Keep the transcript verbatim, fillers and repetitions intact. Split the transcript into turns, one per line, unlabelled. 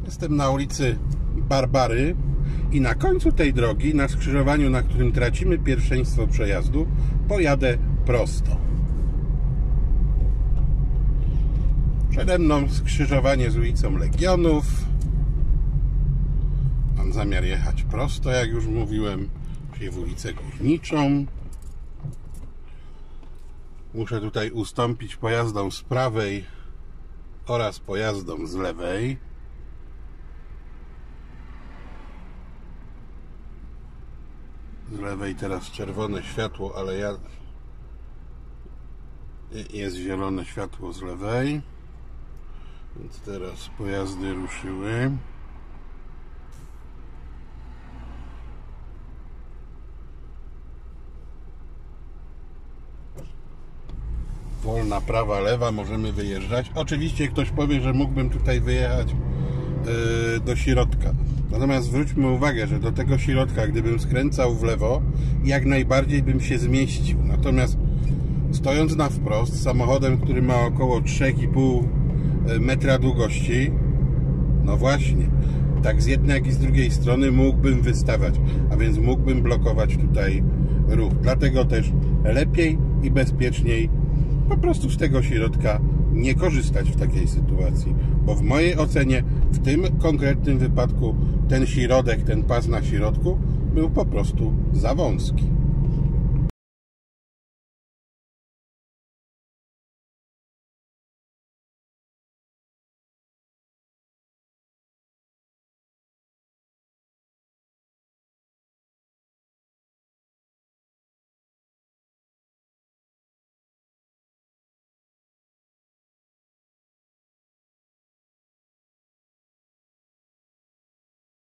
Jestem na ulicy Barbary i na końcu tej drogi, na skrzyżowaniu, na którym tracimy pierwszeństwo przejazdu, pojadę prosto. Przede mną skrzyżowanie z ulicą Legionów. Mam zamiar jechać prosto, jak już mówiłem, czyli w ulicę Górniczą. Muszę tutaj ustąpić pojazdom z prawej oraz pojazdom z lewej. Z lewej teraz czerwone światło, ale ja... jest zielone światło z lewej. Więc teraz pojazdy ruszyły. Wolna prawa, lewa, możemy wyjeżdżać. Oczywiście ktoś powie, że mógłbym tutaj wyjechać yy, do środka. Natomiast zwróćmy uwagę, że do tego środka, gdybym skręcał w lewo, jak najbardziej bym się zmieścił. Natomiast stojąc na wprost, samochodem, który ma około trzy i pół metra długości, no właśnie, tak z jednej, jak i z drugiej strony mógłbym wystawać, a więc mógłbym blokować tutaj ruch. Dlatego też lepiej i bezpieczniej po prostu z tego środka nie korzystać w takiej sytuacji, bo w mojej ocenie w tym konkretnym wypadku ten środek, ten pas na środku był po prostu za wąski.